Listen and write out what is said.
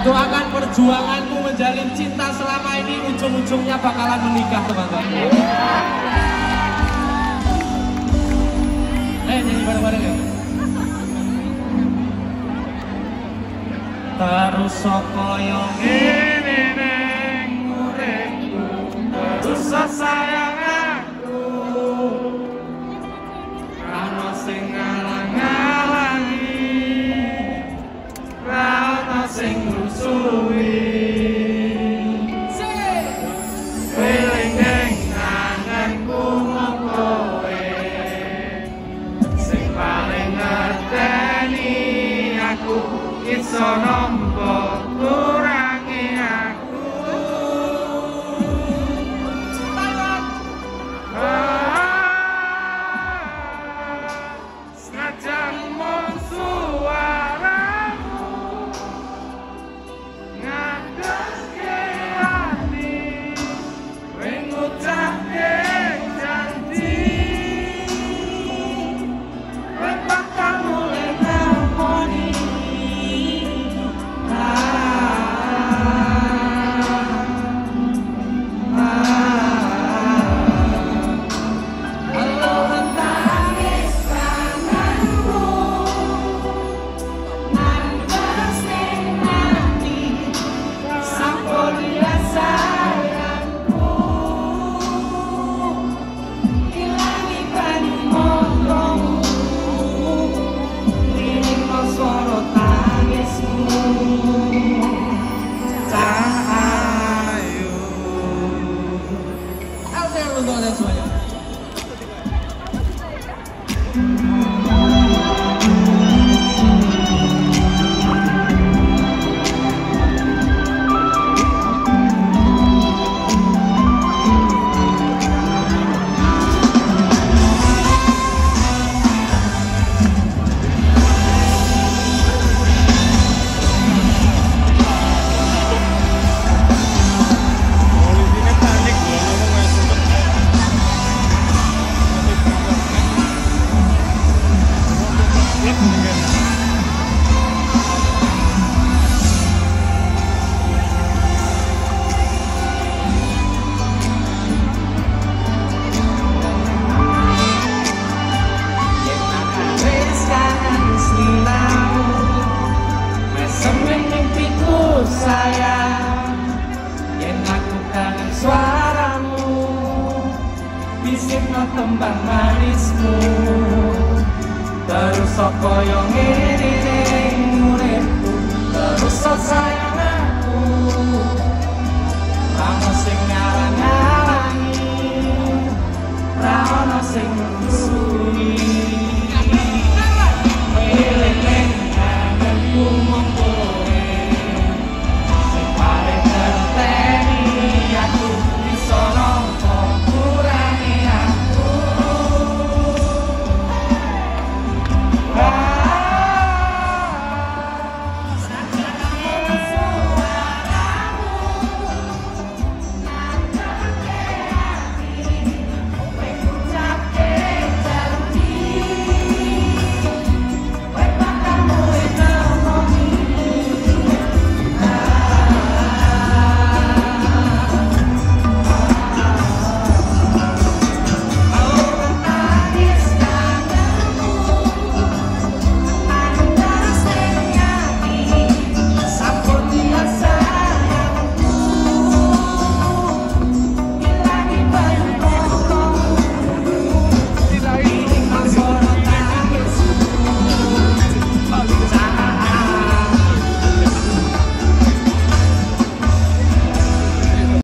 doakan perjuanganmu menjalin cinta selama ini ujung-ujungnya bakalan menikah teman-teman. Nyanyi bareng-bareng ya. Terus sapa yo ngene ning uripku, terus sayang aku. Ana sing ngalang-alangi, ana sing ngrusuhi. Eling ning anganku mung kowe, sing paling ngerteni aku. Iso nampa kurangi aku. Senajan mung suaramu ngadeske ati, kowe ngucapke janji, kowe bakal mulai ngakoni. Sayang, yen aku kangen suaramu, bisikno tembang manismu. Terus sapa yo ngene ning uripku, terus sayang aku. Ana sing ngalang-alangi, ra ana sing